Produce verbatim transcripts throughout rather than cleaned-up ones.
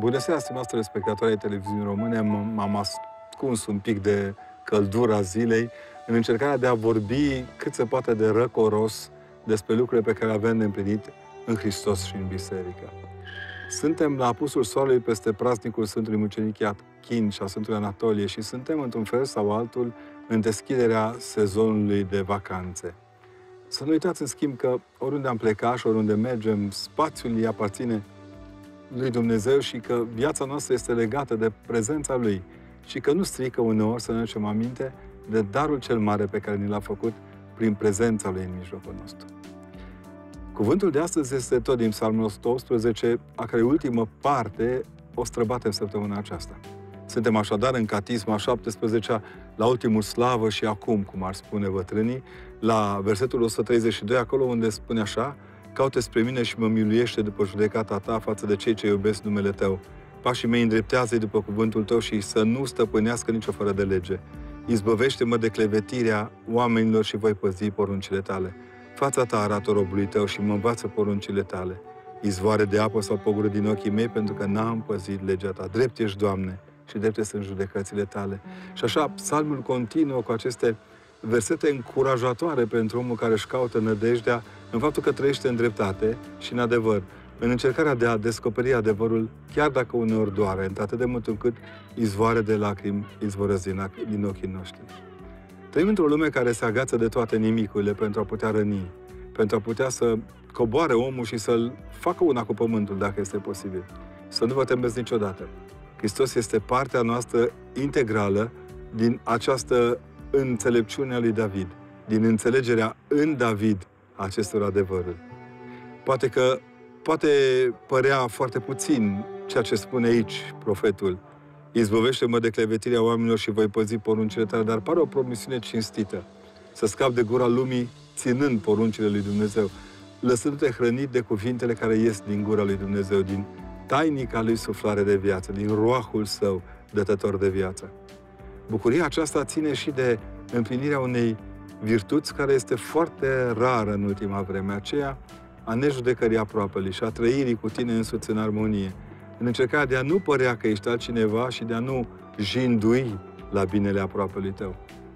Bună seara, stimați telespectatori ai televiziunii române. M-am ascuns un pic de căldura zilei în încercarea de a vorbi cât se poate de răcoros despre lucrurile pe care le avem de împlinit în Hristos și în Biserică. Suntem la apusul soarelui peste praznicul Sfântului Mucenic Iachin și a Sfântului Anatolie și suntem, într-un fel sau altul, în deschiderea sezonului de vacanțe. Să nu uitați, în schimb, că oriunde am plecat și oriunde mergem, spațiul îi aparține lui Dumnezeu și că viața noastră este legată de prezența Lui și că nu strică uneori să ne aducem aminte de darul cel mare pe care ni l-a făcut prin prezența Lui în mijlocul nostru. Cuvântul de astăzi este tot din Psalmul o sută optsprezece, a cărei ultimă parte o străbatem săptămâna aceasta. Suntem așadar în Catisma a șaptesprezecea, la ultimul slavă și acum, cum ar spune bătrânii, la versetul o sută treizeci și doi, acolo unde spune așa: caută spre mine și mă miluiește după judecata ta față de cei ce iubesc numele tău. Pașii mei îndreptează-i după cuvântul tău și să nu stăpânească nicio fără de lege. Izbăvește-mă de clevetirea oamenilor și voi păzi poruncile tale. Fața ta arată robului tău și mă învață poruncile tale. Izvoare de apă s-au pogorât din ochii mei pentru că n-am păzit legea ta. Drept ești, Doamne, și drepte sunt judecățile tale. Și așa, psalmul continuă cu aceste versete încurajatoare pentru omul care își caută nădejdea în faptul că trăiește în dreptate și în adevăr, în încercarea de a descoperi adevărul, chiar dacă uneori doare, atât de mult încât izvoare de lacrimi izvorăsc din, din ochii noștri. Trăim într-o lume care se agață de toate nimicurile pentru a putea răni, pentru a putea să coboare omul și să-l facă una cu pământul, dacă este posibil. Să nu vă temeți niciodată. Hristos este partea noastră integrală din această înțelepciune a lui David, din înțelegerea în David a acestor adevăruri. Poate că poate părea foarte puțin ceea ce spune aici profetul: izbăvește-mă de clevetirea oamenilor și voi păzi poruncile tale, dar pare o promisiune cinstită, să scapi de gura lumii ținând poruncile lui Dumnezeu, lăsându-te hrănit de cuvintele care ies din gura lui Dumnezeu, din tainica lui suflare de viață, din roahul său dătător de viață. Bucuria aceasta ține și de împlinirea unei virtuți care este foarte rară în ultima vreme, aceea a nejudecării aproapelui și a trăirii cu tine însuți în armonie, în încercarea de a nu părea că ești altcineva și de a nu jindui la binele aproapelui tău.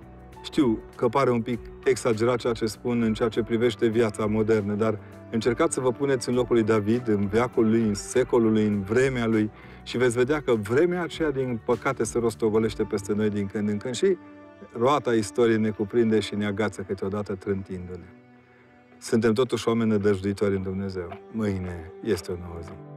Știu că pare un pic exagerat ceea ce spun în ceea ce privește viața modernă, dar încercați să vă puneți în locul lui David, în veacul lui, în secolul lui, în vremea lui și veți vedea că vremea aceea, din păcate, se rostogolește peste noi din când în când și roata istoriei ne cuprinde și ne agață câteodată trântindu-ne. Suntem totuși oameni nădăjduitori în Dumnezeu. Mâine este o nouă zi.